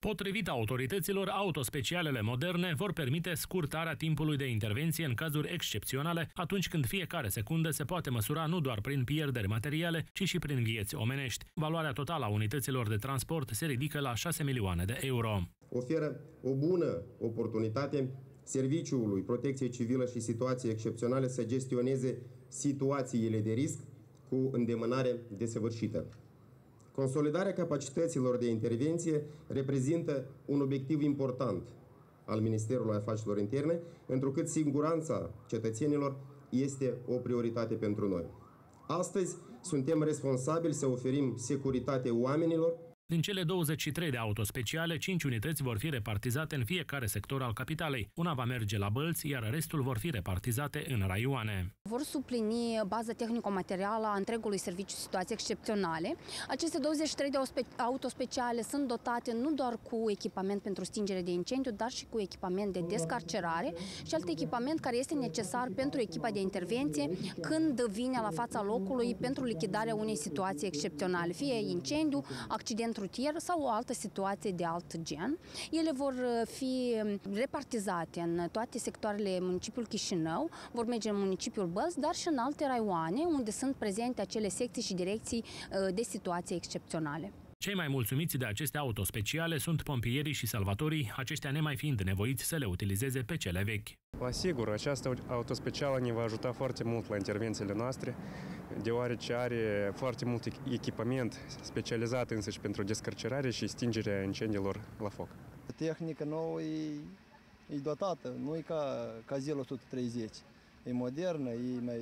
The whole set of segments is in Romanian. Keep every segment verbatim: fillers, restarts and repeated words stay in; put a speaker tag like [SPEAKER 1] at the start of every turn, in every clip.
[SPEAKER 1] Potrivit autorităților, autospecialele moderne vor permite scurtarea timpului de intervenție în cazuri excepționale, atunci când fiecare secundă se poate măsura nu doar prin pierderi materiale, ci și prin vieți omenești. Valoarea totală a unităților de transport se ridică la șase milioane de euro.
[SPEAKER 2] Oferă o bună oportunitate Serviciului Protecție Civilă și Situații Excepționale să gestioneze situațiile de risc cu îndemânare desăvârșită. Consolidarea capacităților de intervenție reprezintă un obiectiv important al Ministerului Afacerilor Interne, întrucât siguranța cetățenilor este o prioritate pentru noi. Astăzi suntem responsabili să oferim securitate oamenilor.
[SPEAKER 1] Din cele douăzeci și trei de autospeciale, cinci unități vor fi repartizate în fiecare sector al capitalei. Una va merge la Bălți, iar restul vor fi repartizate în raioane.
[SPEAKER 3] Vor suplini baza tehnico-materială a întregului serviciu situații excepționale. Aceste douăzeci și trei de autospeciale sunt dotate nu doar cu echipament pentru stingere de incendiu, dar și cu echipament de descarcerare și alt echipament care este necesar pentru echipa de intervenție când vine la fața locului pentru lichidarea unei situații excepționale, fie incendiu, accident rutier sau o altă situație de alt gen. Ele vor fi repartizate în toate sectoarele municipiului Chișinău, vor merge în municipiul Bălți, dar și în alte raioane unde sunt prezente acele secții și direcții de situații excepționale.
[SPEAKER 1] Cei mai mulțumiți de aceste autospeciale sunt pompierii și salvatorii, aceștia nemai fiind nevoiți să le utilizeze pe cele vechi.
[SPEAKER 4] Vă asigur, această autospecială ne va ajuta foarte mult la intervențiile noastre, deoarece are foarte mult echipament specializat însăși pentru descărcerare și stingerea incendiilor la foc.
[SPEAKER 5] Tehnica nouă e, e dotată, nu e ca, ca Zil o sută treizeci. E modernă, e mai,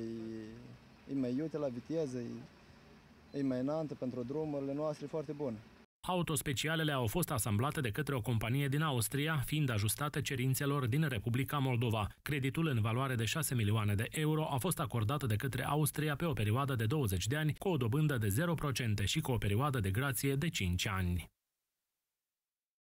[SPEAKER 5] e mai iute la viteză, e, e mai înaltă pentru drumurile noastre, foarte bună.
[SPEAKER 1] Autospecialele au fost asamblate de către o companie din Austria, fiind ajustate cerințelor din Republica Moldova. Creditul în valoare de șase milioane de euro a fost acordat de către Austria pe o perioadă de douăzeci de ani, cu o dobândă de zero la sută și cu o perioadă de grație de cinci ani.